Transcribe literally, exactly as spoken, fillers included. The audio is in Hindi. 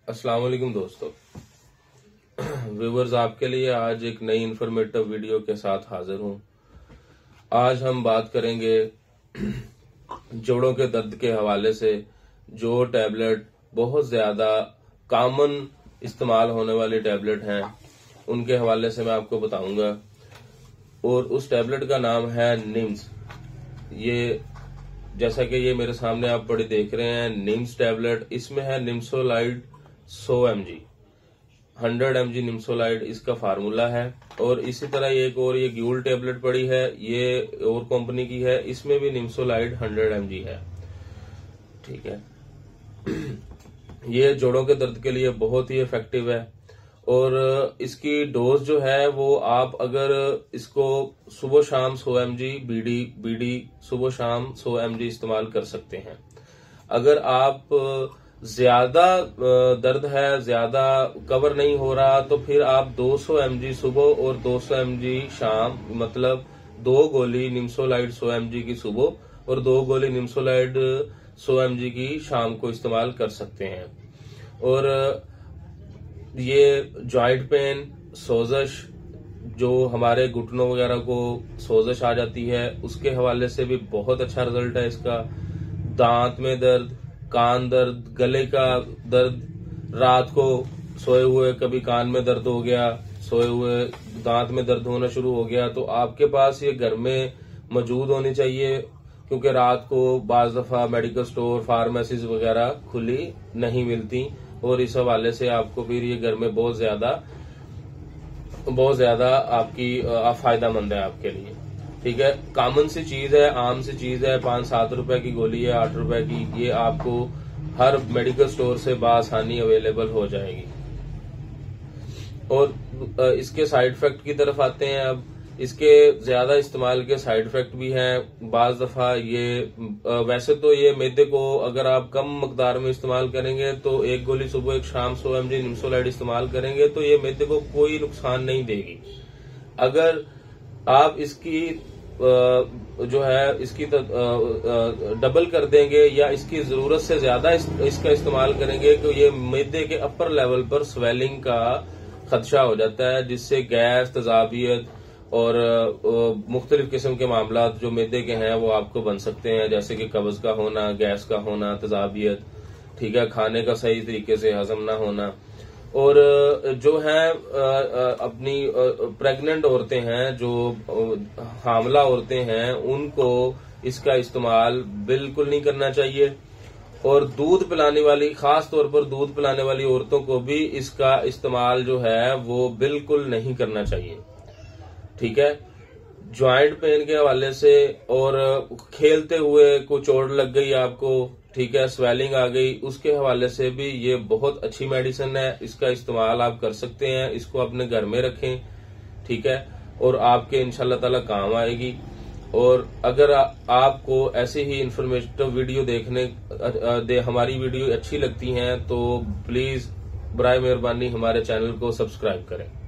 अस्सलाम वालेकुम दोस्तों, व्यूवर्स, आपके लिए आज एक नई इंफॉर्मेटिव वीडियो के साथ हाजिर हूं। आज हम बात करेंगे जोड़ों के दर्द के हवाले से जो टैबलेट बहुत ज्यादा कॉमन इस्तेमाल होने वाली टैबलेट हैं उनके हवाले से मैं आपको बताऊंगा। और उस टैबलेट का नाम है निम्स। ये जैसा कि ये मेरे सामने आप बड़ी देख रहे हैं, निम्स टैबलेट। इसमें है निम्सोलाइड सौ M G, hundred M G nimesulide इसका फार्मूला है। और इसी तरह एक और ये ग्यूल टैबलेट पड़ी है, ये और कंपनी की है, इसमें भी निम्सोलाइड हंड्रेड एम जी है। ठीक है, ये जोड़ों के दर्द के लिए बहुत ही इफेक्टिव है। और इसकी डोज जो है वो आप अगर इसको सुबह शाम सौ एम जी बीडी बीडी सुबह शाम सौ एम जी इस्तेमाल कर सकते हैं। अगर आप ज्यादा दर्द है, ज्यादा कवर नहीं हो रहा, तो फिर आप दो सौ एम जी सुबह और दो सौ एम जी शाम, मतलब दो गोली निम्सोलाइड सौ एम जी की सुबह और दो गोली निम्सोलाइड सौ एम जी की शाम को इस्तेमाल कर सकते हैं। और ये जॉइंट पेन, सोजश, जो हमारे घुटनों वगैरह को सोजश आ जाती है, उसके हवाले से भी बहुत अच्छा रिजल्ट है इसका। दांत में दर्द, कान दर्द, गले का दर्द, रात को सोए हुए कभी कान में दर्द हो गया, सोए हुए दांत में दर्द होना शुरू हो गया, तो आपके पास ये घर में मौजूद होनी चाहिए। क्योंकि रात को बाज दफा मेडिकल स्टोर, फार्मेसीज वगैरह खुली नहीं मिलती और इस हवाले से आपको फिर ये घर में बहुत ज्यादा बहुत ज्यादा आपकी फायदामंद है आपके लिए। ठीक है, कॉमन सी चीज है, आम सी चीज है, पांच सात रुपए की गोली है, आठ रुपए की, ये आपको हर मेडिकल स्टोर से बासानी अवेलेबल हो जाएगी। और इसके साइड इफेक्ट की तरफ आते हैं। अब इसके ज्यादा इस्तेमाल के साइड इफेक्ट भी हैं। बाज दफा ये वैसे तो ये मैदे को अगर आप कम मकदार में इस्तेमाल करेंगे तो एक गोली सुबह एक शाम सौ एम जी निम्सोलाइड इस्तेमाल करेंगे तो ये मैदे को कोई नुकसान नहीं देगी। अगर आप इसकी जो है इसकी डबल कर देंगे या इसकी जरूरत से ज्यादा इस, इसका इस्तेमाल करेंगे तो ये मैदे के अपर लेवल पर स्वेलिंग का खदशा हो जाता है, जिससे गैस, तेजाबियत और मुख्तलिफ किस्म के मामला जो मैदे के हैं वो आपको बन सकते हैं, जैसे कि कब्ज का होना, गैस का होना, तेजाबियत, ठीक है, खाने का सही तरीके से हजम ना होना। और जो है अपनी प्रेग्नेंट औरतें हैं, जो हामला औरतें हैं, उनको इसका इस्तेमाल बिल्कुल नहीं करना चाहिए। और दूध पिलाने वाली, खास तौर पर दूध पिलाने वाली औरतों को भी इसका इस्तेमाल जो है वो बिल्कुल नहीं करना चाहिए। ठीक है, ज्वाइंट पेन के हवाले से, और खेलते हुए को चोट लग गई आपको, ठीक है, स्वेलिंग आ गई, उसके हवाले से भी ये बहुत अच्छी मेडिसिन है। इसका इस्तेमाल आप कर सकते हैं, इसको अपने घर में रखें, ठीक है, और आपके इंशाल्लाह ताला काम आएगी। और अगर आ, आपको ऐसे ही इंफॉर्मेटिव वीडियो देखने दे, हमारी वीडियो अच्छी लगती हैं तो प्लीज बराए मेहरबानी हमारे चैनल को सब्सक्राइब करें।